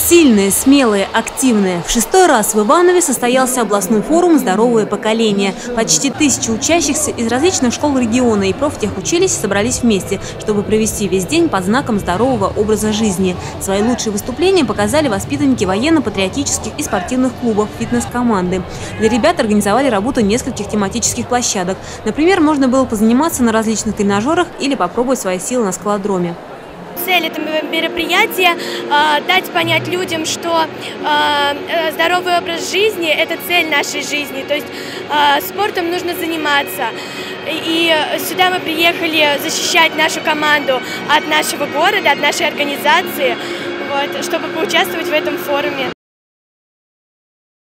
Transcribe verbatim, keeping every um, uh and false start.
Сильные, смелые, активные. В шестой раз в Иванове состоялся областной форум «Здоровое поколение». Почти тысяча учащихся из различных школ региона и профтехучилищ собрались вместе, чтобы провести весь день под знаком здорового образа жизни. Свои лучшие выступления показали воспитанники военно-патриотических и спортивных клубов, фитнес-команды. Для ребят организовали работу нескольких тематических площадок. Например, можно было позаниматься на различных тренажерах или попробовать свои силы на скалодроме. Цель этого мероприятия э, – дать понять людям, что э, здоровый образ жизни – это цель нашей жизни, то есть э, спортом нужно заниматься. И сюда мы приехали защищать нашу команду от нашего города, от нашей организации, вот, чтобы поучаствовать в этом форуме.